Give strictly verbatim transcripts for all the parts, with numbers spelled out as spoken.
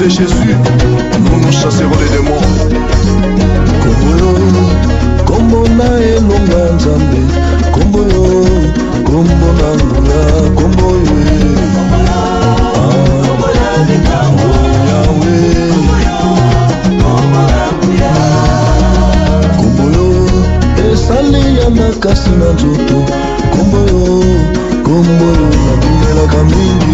de Jésus, nous nous chasserons les démons. Komboyo, kombo na elonga nzambe. Komboyo, kombo na nguya. Komboyo, Komboyo, esali ya makasi na nzoto. Komboyo, komboyo na bimelaka mingi.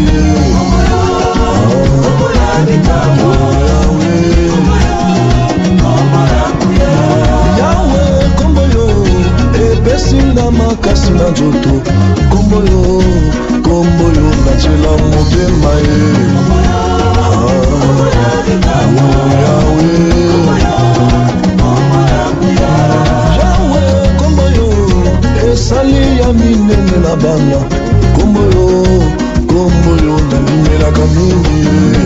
Yawe, komboyo, epesinga makasi na nzoto. Komboyo, komboyo na nzela motema ye. Yawe, komboyo, esali ya minene na bana. Komboyo, komboyo na bimelaka mingi.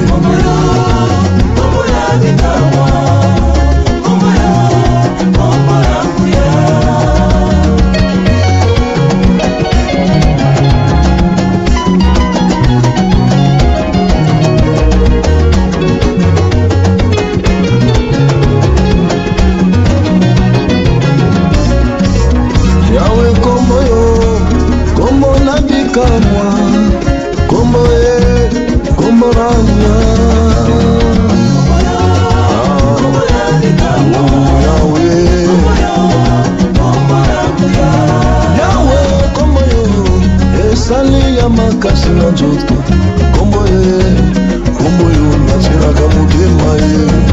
Yawe, komboyo, kombo na bikamwa. Kombo e, kombo na nya. Yawe, Yawe, komboyo, esali ya makasi na nzoto. Komboyo, komboyo na nzela motema ye.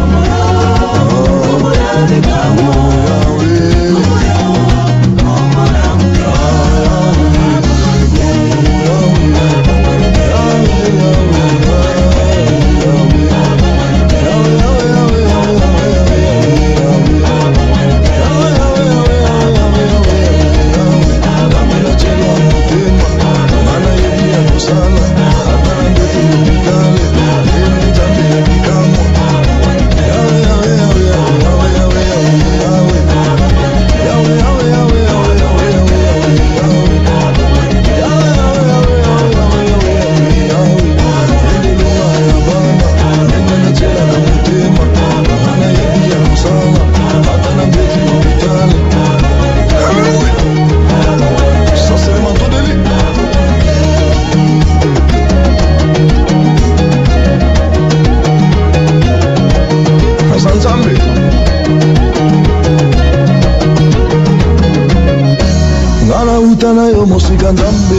Ngala utana yo musika nzambe.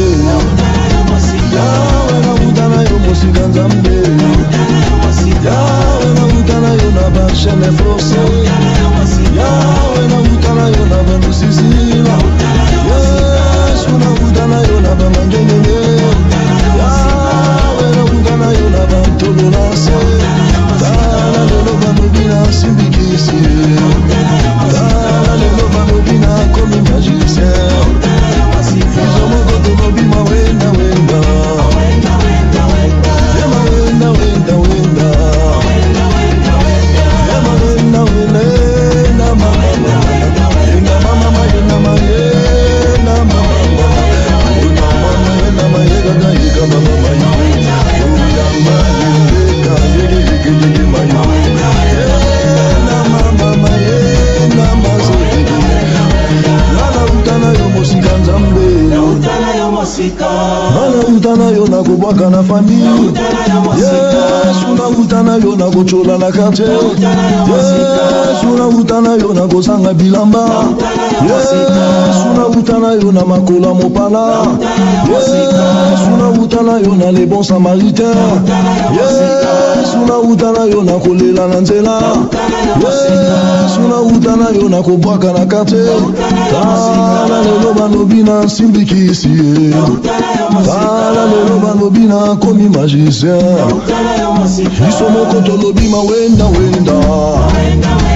Yawe na utana yo musika nzambe. Yawe na utana yo na bashene force. Yawe na utana yo na banusizila. Yesu na utana yo na bamangengenge. Yawe na utana yo na bantololase. Tana lelo banobina simbikisi. Tana lelo banobina komi magicien. Mana utana yo na kubwaka na famille. Yesu na utana yo na kuchola na quartier. Yesu na utana yo na kozanga bilamba. Yesu na utana yo na makola mopala. Yesu na utana yo na les bons samaritains. Yesu na utana yo na kolela na nzela. Yesu na utana yo na kubwaka na quartier. Tala lelo banobina simbikisi. Tala lelo banobina komi magicien. Iso moko tolobima wenda wenda.